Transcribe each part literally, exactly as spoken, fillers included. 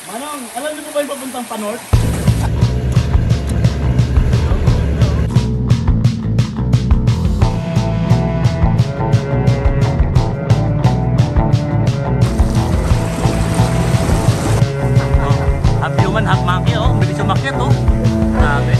Manong, alam niyo po ba yung papuntang Panort? Half human, half monkey, oh. Bilis umakyat, oh. Grabe.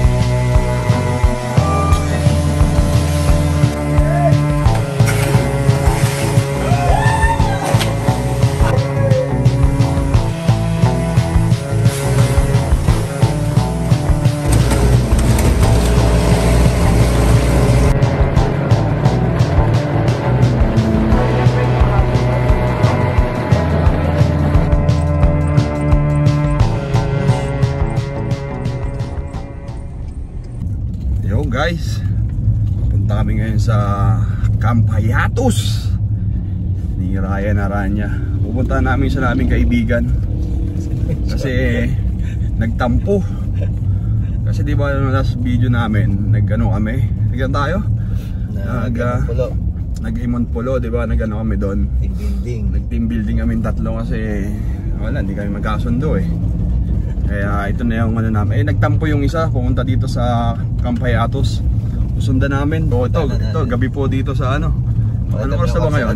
Guys, punta kami ngayon sa Camp Hayatos ni Ryan Aranya. Pupunta namin sa naming kaibigan kasi nagtampo. Kasi di ba yung last video namin, nagano kami, nagano tayo? Nag uh, nag-Imon Polo, di ba? Nagano kami doon. Team building. Nag-team building kami tatlo kasi wala, hindi kami magkasundo eh. Kaya ito na yung ano namin. Eh nagtampo yung isa, pumunta dito sa Camp Hayatos. Susundan namin. O ito, ito, gabi po dito sa ano. Ano oras na ba ngayon?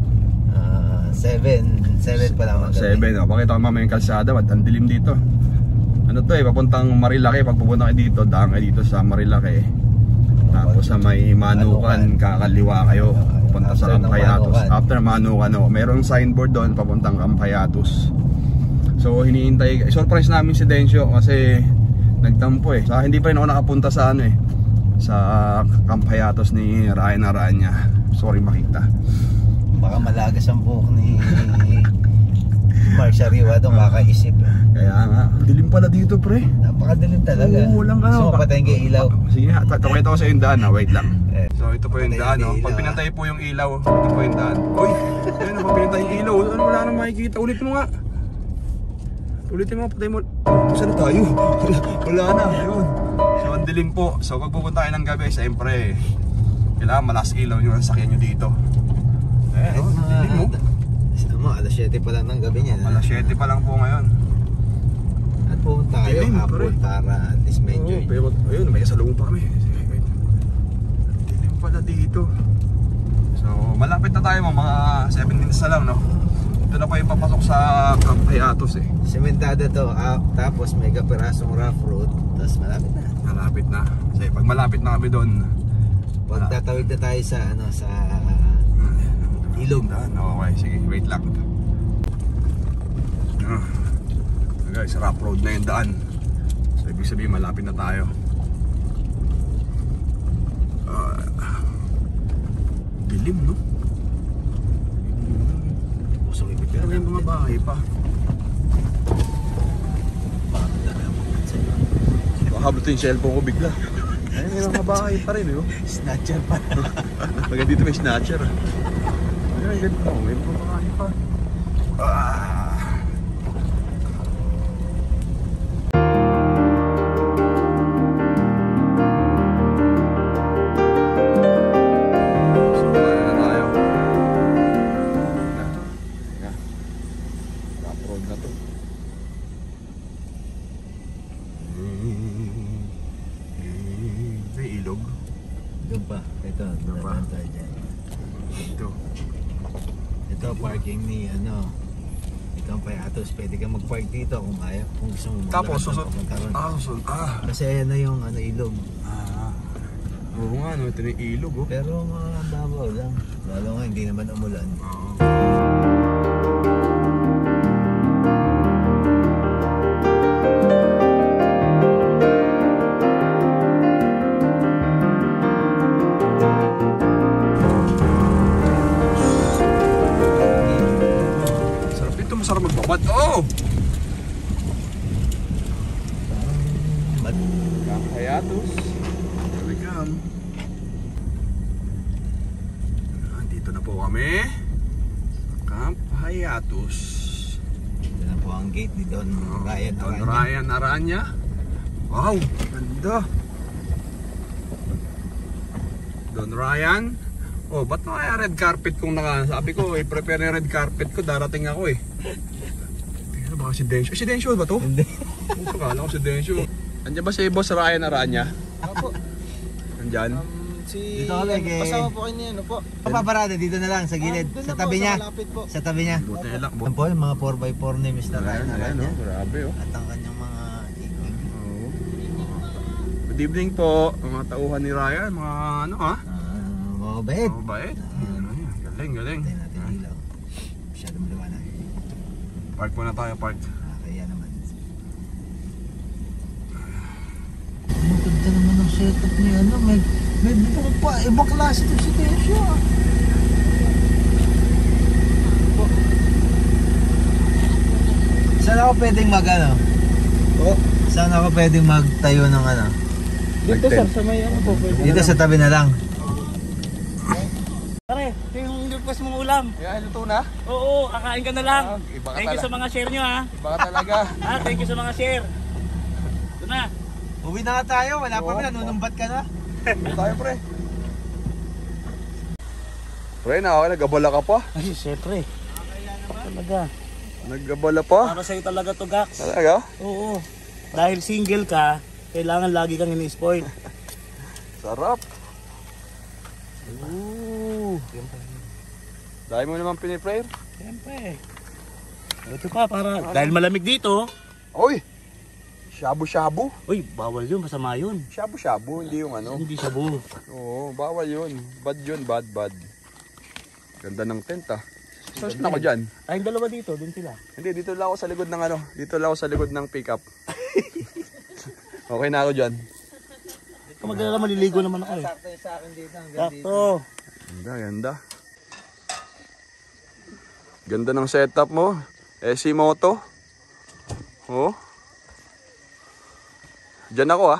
seven, seven pa lang. seven, o pakita ko mamaya yung kalsada, ang dilim dito. Ano to eh, papuntang Marilake. Pag pupunta kayo dito, daan kayo dito sa Marilake. Tapos sa may Manukan, kakaliwa kayo. Pupunta sa Camp Hayatos. After Manukan, o, merong signboard doon, papuntang Camp Hayatos. So hinihintay, surprise namin si Dencio kasi nagtampo eh. So, hindi pa rin ako nakapunta sa ano eh, sa Camp Hayatos ni Ryan Aranya. Sorry makita. Baka malagas ang buhok ni Mark Sariwa doon, kakaisip. Kaya nga, dilim pala dito pre. Napakadilim talaga. Oo, walang ano. So mapatayin kayo ilaw. Sige, tapakita ko sa yung daan ha, wait lang. So ito po yung daan, no? Pag pinantay po yung ilaw, ito po yung daan. Uy, ayun, pag pinantay yung ilaw, ano, wala nang makikita. Ulit mo nga. Ulitin mo, patay mo. Saan na tayo? Wala na, ayun. So ang dilim po. So pag pupunta kayo ng gabi, siyempre kailangan malas ilaw nyo ang sakyan nyo dito. Eh, no? Dilim mo. Ano, alas siyete pa lang ng gabi niya. Alas siyete pa lang po ngayon. At pupunta kayo Dilim, hapon pre. para at least may enjoy. Oo, pero ayun, may kasalubong pa kami. Wait. Dilim pala dito. So malapit na tayo, mga seven minutes na lang, no? Ito na pa yung papasok sa Camp Hayatos eh. Sementada to, uh, tapos may kapirasong rough road, tapos malapit na. Malapit na. Kasi pag malapit na kami doon, pag tatawid na tayo sa ano, sa ilog. Okay, sige, wait lang. Ah, guys, rough road na yung daan. So ibig sabihin malapit na tayo. Ah, dilim, no? Pero may mga bahay pa. Makahabot yung cellphone ko bigla. Ay, may mga bahay pa rin, no? Snatcher pa. Pagka dito may snatcher. Ay, ganito. May mga bahay pa. Ah. Doon pa, ito, doon pa tayo dyan. Ito. Ito parking ni ano, ito ang Hayatos. Pwede kang mag-park dito kung ayaw, kung gusto mo. Tapos susunod. Ah, susunod. Ah. Kasi ayan na yung ano, ilog. Ah. Oo nga, no, ito na yung ilog, oh. Pero mga babaw lang. Lalo nga, hindi naman umulan. Oo. Masarap magbabad. Oh! Camp Hayatos. Here we come. Andito na po kami. Camp Hayatos. Ito na po ang gate ni Don Ryan Don Aranya. Ryan Aranya. Wow! Ganda! Don Ryan. Oh, ba't na kaya red carpet kung naka... Sabi ko, i-prepare yung red carpet ko, darating ako eh. Pero Baka si Densyo. Si Densyo ba to? Hindi. Akala ko si Densyo. Andiyan ba si Boss Ryan Aranya? Opo. Nandyan? Si... Dito kami kay... Kasama po kayo niya, ano po? Paparada dito na lang sa gilid. Ah, doon sa na tabi po, niya. Sa malapit po. Sa tabi niya. Buti na lang. Yan po yung mga four by four ni Mister Ryan Ayan, Aranya. oh, grabe oh. At ang kanyang mga equipment. Oo. Good evening po, mga tauhan ni Ryan, mga ano ha? Ah, mga bait. Oh, bait. Galing, galing. Tayo natin ilaw. Masyadong maliwanag. Park muna tayo, park. Ah, kaya naman. Ang ganda naman ang setup niya. Ano, may, may buong pa. Ibang klase ito si Tensyo ah. Saan ako pwedeng mag ano? Oh. Saan ako pwedeng magtayo ng ano? Dito sir, sa may ano po. Pwede Dito sa tabi na lang. Pare, ito yung request mong ulam. Kaya luto na? Oo, kakain ka na lang. Ah, iba ka Thank you tala- sa mga share nyo ha. Iba ka talaga. Ah, thank you sa mga share. Ito na. Uwi na nga tayo. Wala pa Oo. ba? Nanunumbat ka na. Luto tayo, pre. Pre, na nagabala ka pa. Ay, syempre. Talaga. Nagabala pa? Para sa'yo talaga to, Gax. Talaga? Oo. Dahil single ka, kailangan lagi kang ini-spoil. Sarap. Ooh. Dahil mo naman piniprayer. Siyempre. Ito pa, para dahil malamig dito. Oy! Shabu-shabu. Uy, bawal yun, masama yun. Shabu-shabu, hindi yung ano. Hindi shabu. Oo, bawal yun. Bad yun, bad, bad. Ganda ng tent ah. Search na ako dyan. Ay, yung dalawa dito, dun sila. Hindi, dito lang ako sa likod ng ano. Dito lang ako sa likod ng pickup. Okay na ako dyan. Kung magdala maliligo naman ako eh. Sakto yung sa akin dito. Sakto. Ganda, ganda. Ganda ng setup mo. S C Moto. Oh. Diyan ako ah.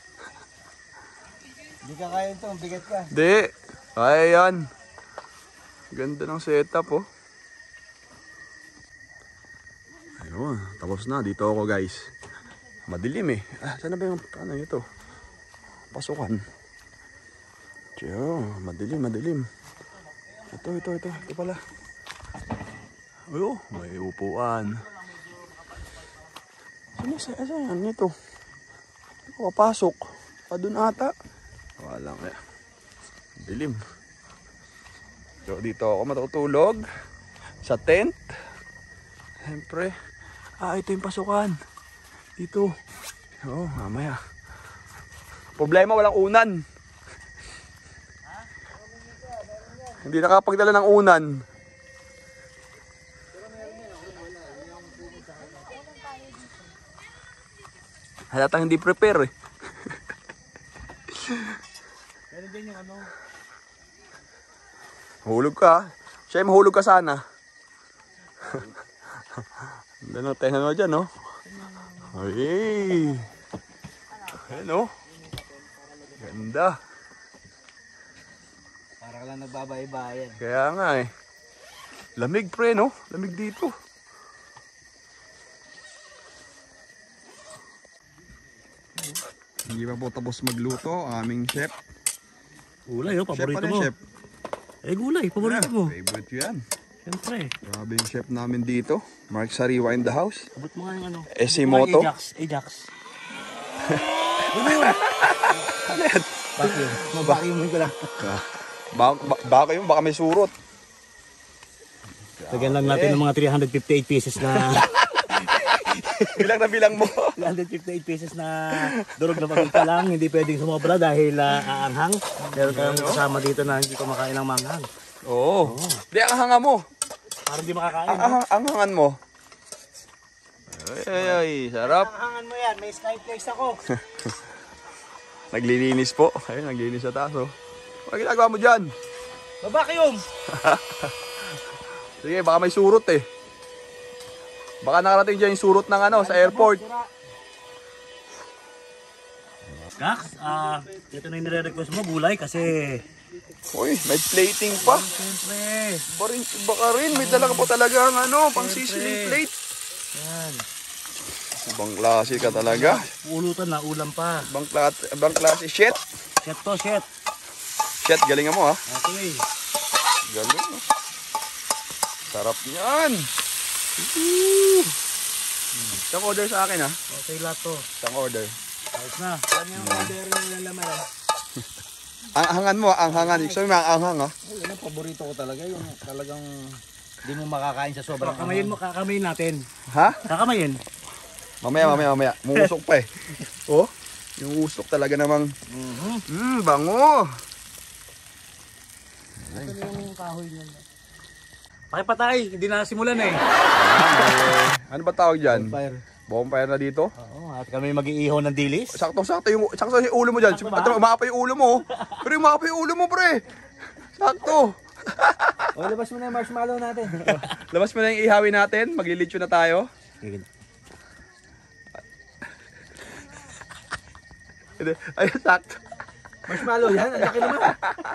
Hindi ka kaya ito. Bigat ka. Di. Kaya yan. Ganda ng setup oh. Ayun, tapos na. Dito ako guys. Madilim eh. Ah, saan na ba yung ano ito? Pasukan. Tiyo, madilim, madilim. Ito, ito, ito. Ito pala. Ayo, may upuan. Saan sa saan yan ito? Ako papasok. Pa dun ata. Wala nga. Dilim. So dito ako matutulog. Sa tent. Siyempre. Ah, ito yung pasukan. Dito. Oo, oh, mamaya. Problema, walang unan. Hindi nakapagdala ng unan. Halatang hindi prepare eh. Meron din yung ano. Hulog ka. Siya ay mahulog ka sana. Ano, tenga mo dyan, no? Ay. Ano? Ganda. Para ka lang nagbabaybayan. Kaya nga eh. Lamig pre, no? Lamig dito. Hindi pa po tapos magluto ang aming chef. Gulay, oh, Chef, paborito ano mo. yung chef? Eh, gulay, paborito mo. Favorite ko yan. Siyempre. Grabe yung chef namin dito. Mark Sariwa in the house. Abot mo nga yung ano. S C Moto. Ajax, Ajax. Ano yun? Vacuum. Mag-vacuum ko lang. Baka, baka yun, baka may surot. Lagyan lang natin ng mga three hundred fifty-eight pieces na Bilang na bilang mo. three hundred fifty-eight pieces na durog na pagunta lang. Hindi pwedeng sumobra dahil uh, aanghang. Pero tayong kasama dito na hindi kumakain ng manghang. Oo. Oh. Di, ang hanga mo. Para hindi makakain. Ang, ang, ang hangan mo. Ay, ay, ay, sarap. Anghangan mo yan, may skyflex ako. Naglilinis po. Ayun, naglilinis sa taso. Ano ginagawa mo dyan? Babakyum! Sige, baka may surot eh. Baka nakarating dyan yung surot ng ano, sa airport. Gax, ah, ito na yung nire-request mo, gulay kasi... Uy, may plating pa. Siyempre. Ba rin, baka rin, may dala ka po talaga ang ano, pang sizzling plate. Yan. Ibang klase ka talaga. Ulutan na, ulam pa. Ibang klase, ibang klase. Shit. Shit to, shit. Shit, galingan mo ha. Okay. Galing. Sarap yan. Woo. Isang order sa akin ha. Okay, lahat to. Isang order. Ayos na. Ano yung order ng laman? Ang hangan mo, ang hangan. Gusto mo ang hang ha? Ay, yun ang paborito ko talaga. Yung talagang hindi mo makakain sa sobrang Kakamayin mo, kakamayin natin. Ha? Kakamayin. Mamaya, mamaya, mamaya. Muusok pa eh. Oh, yung usok talaga namang. Mhm. Hmm, bango. Ito yung kahoy niya. Pakipatay, hindi na simulan eh. Ano ba tawag dyan? fire. Bonfire na dito? Oo, at kami mag-iihaw ng dilis. Sakto-sakto yung, sakto yung ulo mo dyan. Sakto ba? At umapa yung ulo mo. Pero umapa yung ulo mo, pre. Sakto. O, labas mo na yung marshmallow natin. Labas mo na yung ihawin natin. Maglilitsyo na tayo. Ay, sakto. Marshmallow yan, ang laki naman.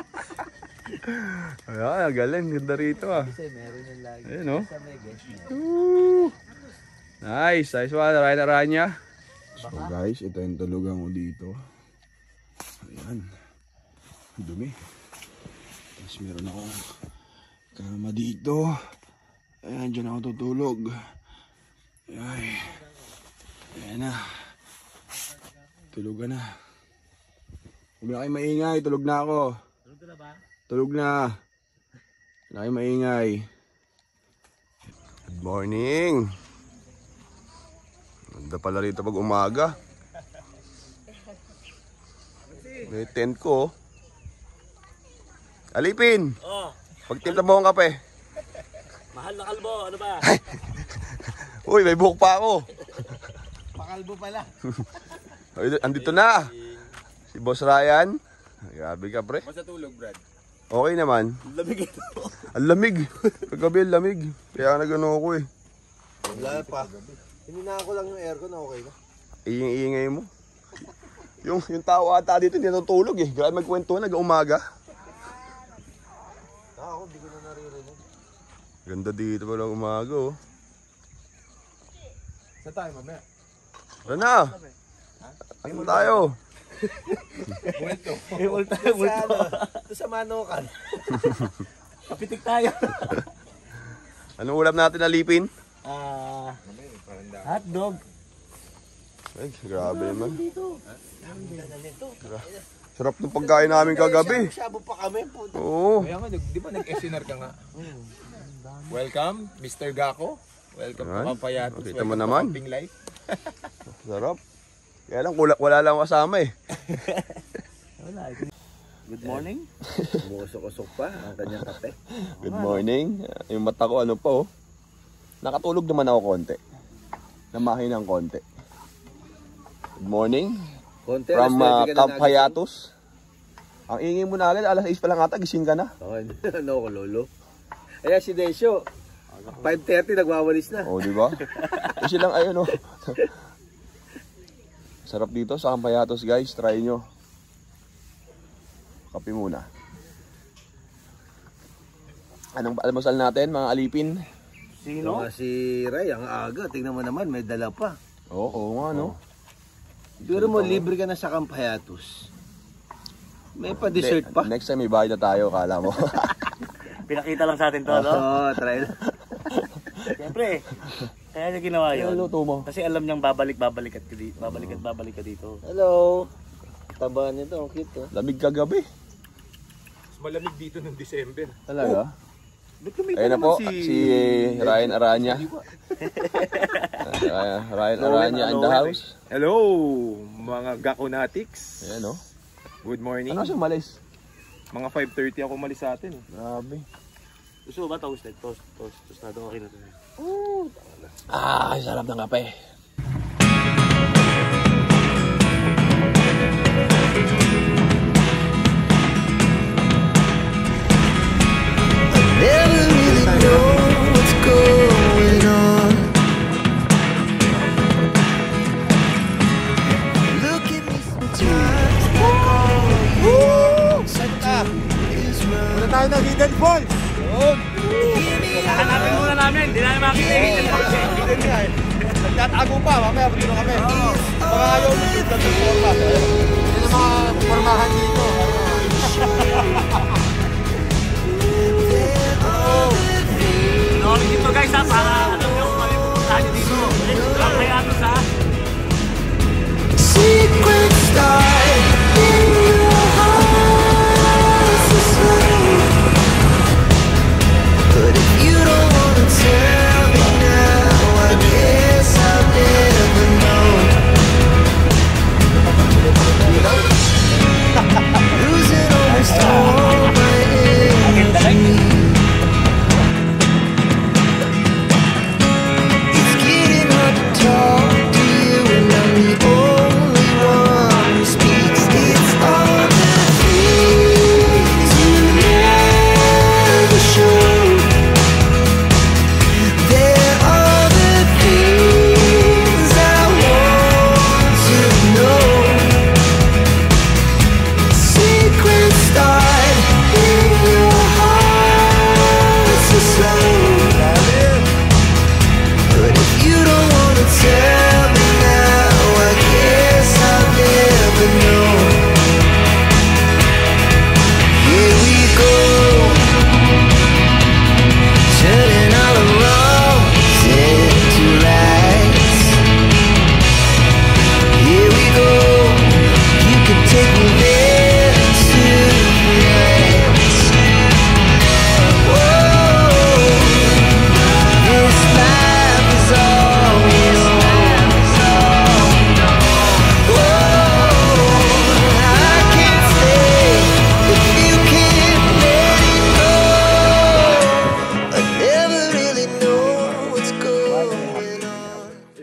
Ayan, galing. Ganda rito ah. Kasi meron yung lagi. Ayan no? Sa may guest niya. Woo! Nice, nice one. Aranya-aranya. So guys, ito yung tulugan ko dito. Ayan. Dumi. Tapos meron akong kama dito. Ayan, dyan ako tutulog. Ay. Ayan na. Tulugan na. Huwag na kayo maingay. Tulog na ako. Tulog ka na ba? Tulog na. Huwag na kayo maingay. Good morning. Ganda pala rito pag umaga. May tent ko. Alipin! Oh, Pagtimpla mo ang kape. mahal na kalbo, ano ba? Uy, may buhok pa ako. Pakalbo pala. Ay, andito na. Si Boss Ryan. Grabe ka, pre. Basta tulog, Brad. Okay naman. Lamig ito. Ang lamig. Kagabi ang lamig. Kaya nagano ako eh. Wala pa. Hinina ko lang yung aircon, okay na. Iing-iingay mo. Yung, yung tao ata dito hindi natutulog eh. Grabe magkwento nag-umaga. Ako, hindi ko na naririnig. Ganda dito pala umaga oh. Sa tayo, mamaya. Tara na. Ano tayo? Buwento. Eh, ulta, ulta. Ito sa Manokan. Kapitik tayo. Anong ulam natin alipin? Ah, hotdog. Ay, grabe naman. Gra- Sarap ng pagkain namin kagabi. Sabo pa kami. Puto. Oo. Kaya nga, nag- di ba nag-S N R ka nga? Welcome, Mister Gako. Welcome Yan. to Pampayatos. Nakita mo Welcome naman. to Camping Life. Sarap. Kaya lang, wala, wala lang kasama eh. Wala. Good morning. Umusok-usok pa ang kanyang kape. Good morning. Yung mata ko ano pa oh. Nakatulog naman ako konti. Namahin ng konti. Good morning. Konti, From uh, Camp Hayatos. Hayatos. Ang ingay mo na agad, alas sais pa lang ata, gising ka na. Okay, ano ko, lolo. Ayan si Desyo. five thirty nagwawalis na. O, oh, di ba? Kasi lang ayun oh. Sarap dito sa Camp Hayatos guys, try nyo. Kape muna. Anong almusal natin mga alipin? Sino? Mga si Ray, ang aga. Tingnan mo naman, may dala pa. Oo, oo nga no. Siguro mo, libre ka na sa Camp Hayatos. May pa-dessert pa. Next time may bayad na tayo, kala mo. Pinakita lang sa atin to, no? Oo, try lang. Siyempre, kaya niya ginawa yun. Ano luto mo? Kasi alam niyang babalik-babalik at dito. Babalik at babalik ka dito. Hello. Taba nito, ang cute oh. Lamig kagabi. Mas malamig dito ng December. Talaga? Ba't kumita Ayun na naman po, si, Ryan Aranya. Uh, Ryan Aranya in the house. Hello, mga Gakonatics. Ayan o. Good morning. Ano siya malis? Mga five thirty ako malis sa atin. Grabe. Gusto mo ba toasted? Toast, toast, tostado okay na to. Ah, sarap ng kape. Never really know what's going on. Look at me sometimes like all you is run. Wala tayo ng hidden ball. Hanapin muna namin, hindi namin makita yung hidden ball. Hidden nga eh. Nagtatago pa, mamaya pagkino kami. Baka ayaw mo yung dating forma. Yan ang mga formahan dito. Norin dito guys ha, para alam nyo kung ano yung pupuntahan nyo dito. Kaya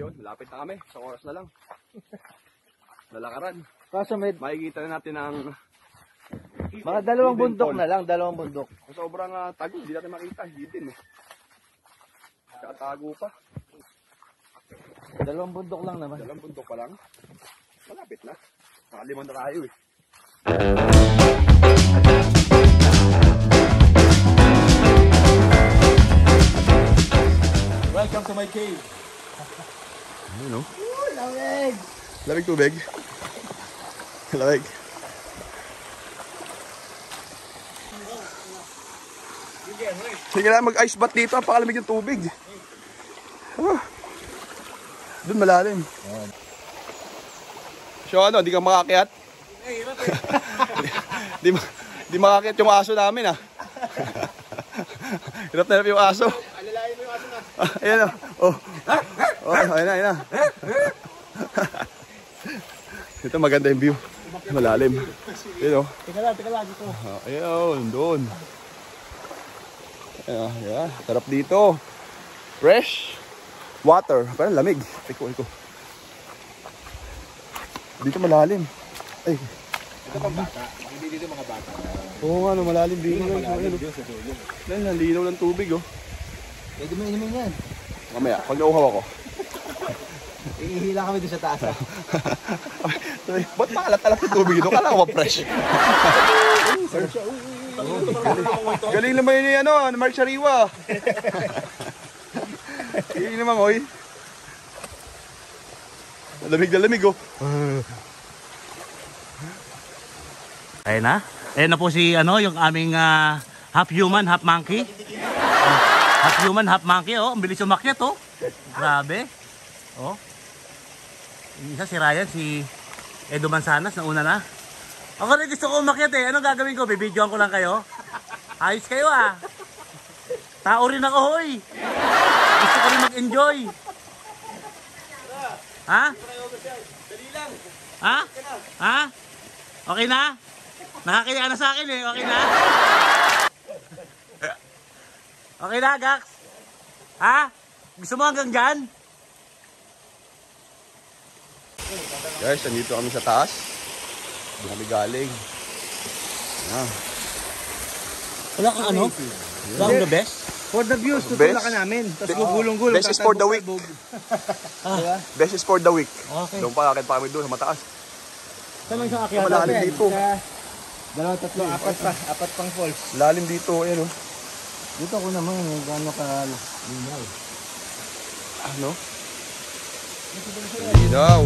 Yun, lapit na kami. Sa oras na lang. Lalakaran. Kaso may Makikita na natin ang mga dalawang Hidden bundok Fall. na lang, dalawang bundok. sobrang uh, tago. Hindi natin makita. Hidden eh. Katago pa. Dalawang bundok lang naman. Dalawang bundok pa lang. Malapit na. Nakalimang na tayo eh. Welcome to my cave. Ano no? Lamig! Lamig tubig. Lamig. Sige na, mag-ice bath dito. Apakalamig yung tubig. Ah. Doon malalim. So ano, di ka makakyat? di, ma di makakyat yung aso namin ah. Hirap na hirap yung aso. Alalayan mo yung aso na. Ah, ayan o. Oh. Oh, ayan na, ayan na. Ito maganda yung view. Malalim. Ayan o. Teka lang, teka lang dito. Ah, ayan, doon. Ayan, ayan. Sarap dito. Fresh water. Parang lamig. Iko, iko. Dito malalim. Ay. Ito pang bata. Hindi dito mga bata. Oo nga, no, malalim dito. Malalim Ayan, dito sa dulo. Ayan, nalinaw ng tubig oh. Pwede mo inumin yan. Mamaya, pag nauhaw ako. Ihihila kami doon sa taas. Sabi, ba't maalat-alat yung tubig ito? Kala ko ba fresh? Galing naman yun yung ano, Mark Sariwa. Galing naman, oy. Lamig na lamig, oh. Ayun na. Ayun na po si ano, yung aming ah, half human, half monkey. Oh, half human, half monkey, oh. Ang bilis umakyat, oh. Grabe. Oh. Yung isa si Ryan, si Edo Manzanas, na una na. Ako rin gusto ko umakyat eh. Anong gagawin ko? Bibidyoan ko lang kayo? Ayos kayo ah. Tao rin ako, hoy. Gusto ko rin mag-enjoy. Ha? Ha? Ha? Okay na? Nakakaya na sa akin eh. Okay na? Okay na, Gax? Ha? Gusto mo hanggang dyan? Guys, nandito kami sa taas. Doon kami galing. Ah. Wala kang ano? Wala kang the best? For the views, Best? tutulak ka namin. Tapos gugulong-gulong. Best is for the week. Ah, Best is for the week. okay. Doon pa, akit pa kami doon sa mataas. Saan lang siyang akyat? Malalim dito. Dalawa, tatlo, apat pa. Apat pang falls. Lalim dito, ayan oh. Dito ako naman, eh, gano'n ka linaw. Ano? Linaw.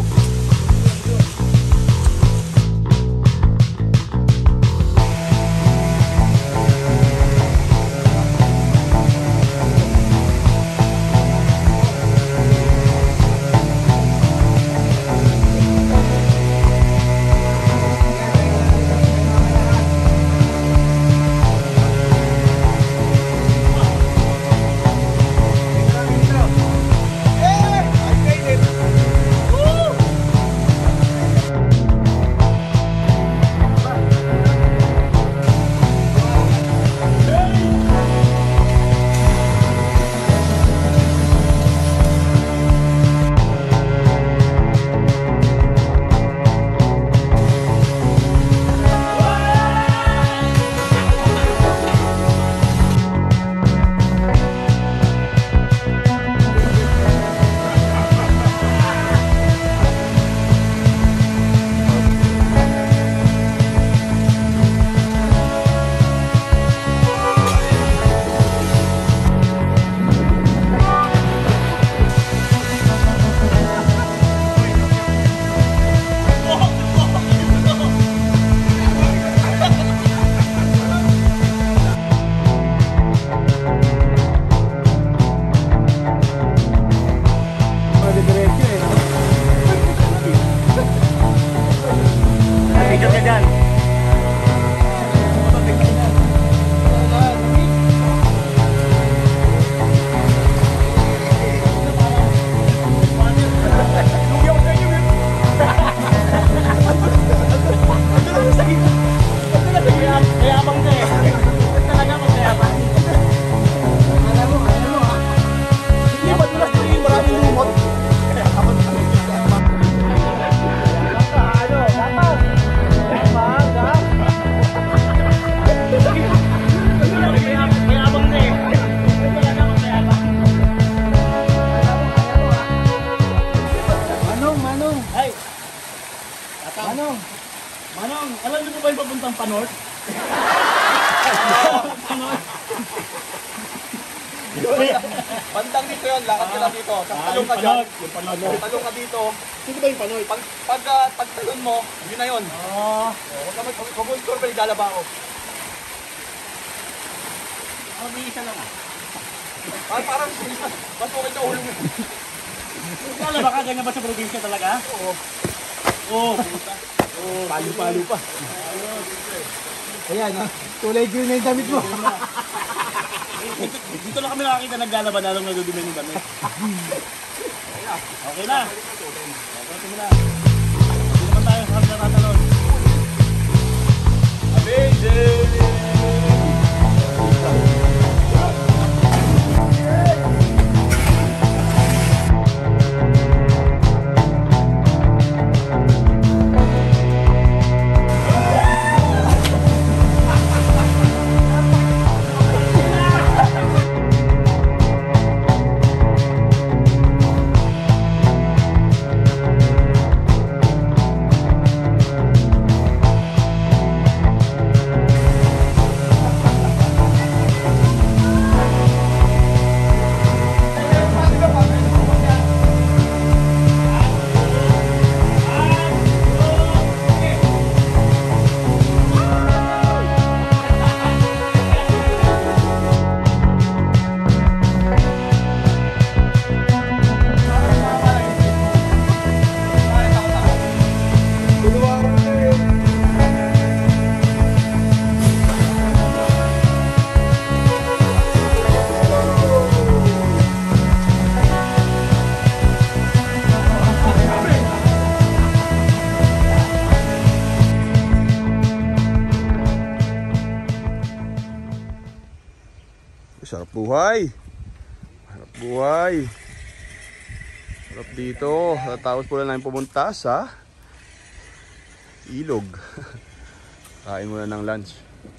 Manong, Manong, alam niyo po ba yung papuntang Panort? Panort? Bandang dito yun, lakad ka lang dito. Tapos talong ka dyan. Talong ka dito. Sino ba yung Panoy? Pag, pag, uh, pag talon mo, yun na yun. Oo. Huwag ka mag-contour pa, ilalaba ako. Oh, may isa lang ah. Parang, parang, mas okay na ulo mo. Kala ba ka ganyan ba sa probinsya talaga? Oo. Oo, puta. Oo, palo-palo pa. Ayan, ha? Kulay green na yung damit mo. Dito lang kami nakakita naglalaban na lang nagdudumi ng damit. Okay na. Okay na. Hindi naman tayo sa natatalon. Amazing! Sarap buhay. Sarap buhay. Sarap dito. Tapos po lang namin pumunta sa ilog. Kain muna ng lunch.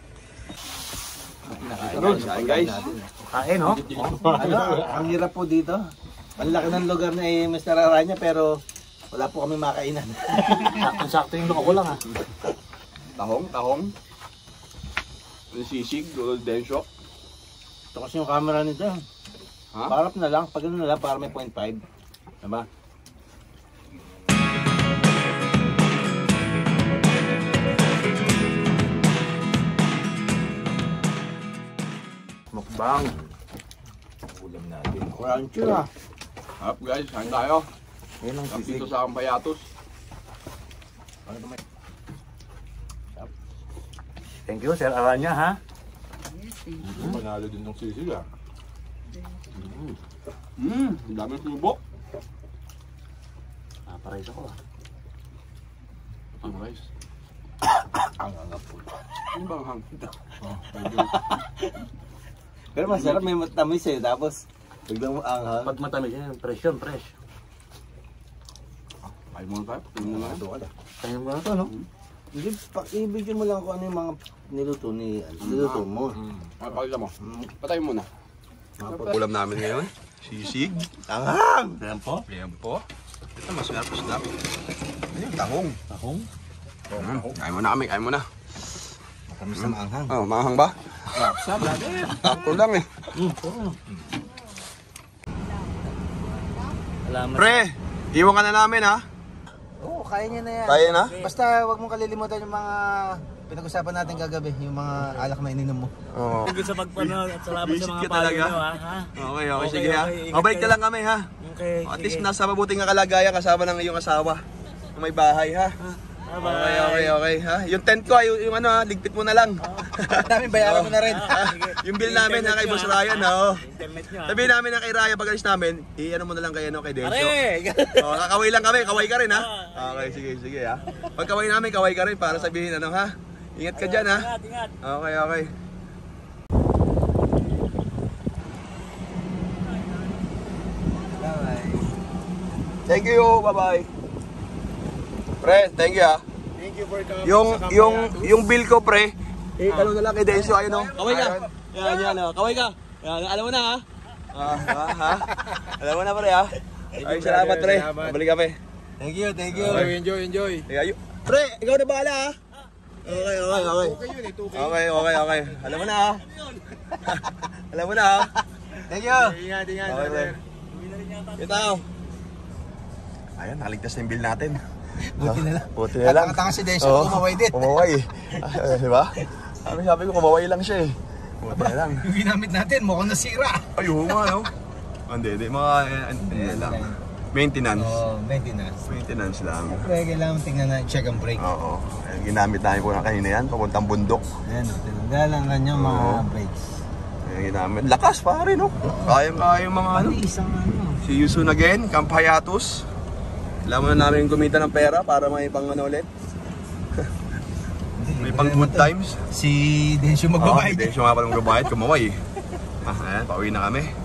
Kain guys. Kain, no? Ano, ang hirap po dito. Ang laki ng lugar na eh, Mister Aranya, pero wala po kami makainan. Saktong-sakto yung loko lang, ha? Tahong, tahong. Sisig, golden shock. Ito kasi yung camera nito. Ha? Parap na lang, pag ano na lang, para may point five. Diba? Mukbang. Ulam natin. Crunchy na. Harap guys, kain tayo. Yan ang Harap sisig. dito sa Ampayatos. Thank you, Sir Aranya, ha? Manalo din ng sisig ah. Mmm, ang daming subo. Ah, pares ako, ha? Ang guys. Ang angap po. Ano bang hang? Pero masarap, may matamis eh. Tapos, biglang anghang. Pag matamis yan, fresh yun, fresh. Kain muna tayo. Tingnan mo na lang. Kaya mo na to, no? Hindi, i-video mo lang kung ano yung mga niluto ni niluto mo. Ay, pakita mo. Patay muna. Ulam namin ngayon. Sisig. Anghang! Ayan po. Ayan po. Ito masarap snap. Ano yung tahong? Tahong. Hmm, kain muna kami, kain muna. Matamis na maanghang. Oh, mahang ba? Sakto lang eh. Mm, oh. Salamat. Pre, iwan ka na namin ha. Oo, kaya niya na yan. Kaya na? Basta wag mong kalilimutan yung mga pinag-usapan natin kagabi, yung mga alak na ininom mo. Oo. Thank you sa pagpanood at salamat Visit sa mga ka payo talaga. nyo, ha? ha? Okay, okay, Okay, sige ha. okay, ingat Mabait ka kayo. lang kami ha. Okay, At sige. least nasa mabuting nga kalagayan kasama ng iyong asawa. Na may bahay ha. Bye-bye. Okay, okay, okay ha. Yung tent ko, yung, yung ano ha, ligpit mo na lang. Namin bayaran mo na rin. Ah, sige. Yung bill namin ha kay Boss Ryan ha. oh. Internet nyo, ha? Sabihin namin na kay Ryan pag alis namin, i-ano mo na lang kay, ano, kay Densyo. Pare! Oh, kakaway lang kami, kaway ka rin ha. Okay, sige, sige ha. Pag kaway namin, kaway ka rin para sabihin ano ha. Ingat ka dyan ha. Ingat, ingat. Okay, okay. Thank you, bye-bye. Pre, thank you ha. Thank you for coming. Yung sa yung Kampayatos. yung bill ko pre, eh ano na lang kay Densyo ayun oh. Kaway ka. Yan, yan, oh. Kaway ka. Yan, alam mo na, ha? Ah, ha, ha? Alam mo na pre ha. Ay, salamat pre. Salamat. Balik kami. Thank you, thank you. Okay, enjoy, enjoy. Eh, ayo. Pre, ikaw na bahala ha. Okay, okay, okay. Okay, okay, okay. Alam mo na ha. Alam mo na ha. Thank you. Ingat, ingat. Okay, pre. Ito. Ayan, nakaligtas na yung bill natin. Buti na lang. Buti na lang. Nakatanga si Desha, Oo, kumaway din. Kumaway. Ah, di ba? Sabi, sabi ko, kumaway lang siya eh. Buti na lang. Yung ginamit natin, mukhang nasira. Ay, oo nga, no? Hindi, hindi. Mga, hindi lang. Maintenance. Oh, maintenance. Maintenance lang. Pre, kailangan tingnan na check and brake. Oo. Ayan, ginamit namin po na kanina yan, papuntang bundok. Ayan, tinanggal ang kanyang mga Oo. brakes. Ayan, ginamit. Lakas, pare, no? Kayang-kaya yung mga ano. Isang ano. Si Yusun again, Camp Hayatus. Alam mo na namin kumita ng pera para may pang ano ulit. May pang good times. Si Densyo Oo, magbabayad. hindi siya nga pala magbabayad, kumaway. Ah, ayan, pauwi na kami.